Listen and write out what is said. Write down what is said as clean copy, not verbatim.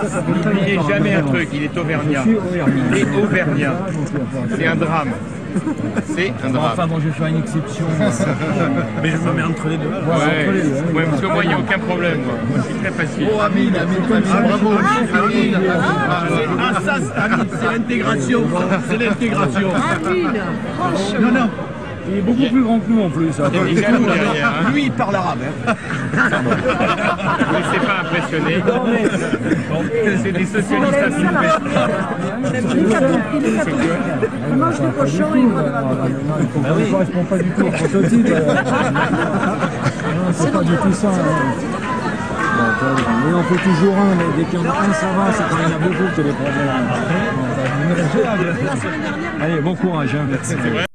N'oubliez jamais un truc, il est auvergnat. Il est auvergnat. C'est un drame. C'est un drame. Enfin bon, je vais faire une exception. Mais je me mets entre les deux. Ouais, parce que moi, il n'y a aucun problème. Moi, je suis très facile. Oh, Amine, bravo. Amine. Ah, ça, Amine, c'est l'intégration. C'est l'intégration. Amine, franchement. Non, non. Il est beaucoup plus grand que nous en plus. Il est jaloux derrière. Hein. Lui, il parle arabe. Ne laissez pas impressionner. C'est des socialistes à Il est catholique. Il mange du cochon et il voit de la drogue. Ça ne correspond pas du tout au prototype. C'est pas du tout ça. Mais on fait toujours un, mais dès qu'il y en a un, ça va, c'est quand il y en a beaucoup que les problèmes. Allez, bon courage. Hein.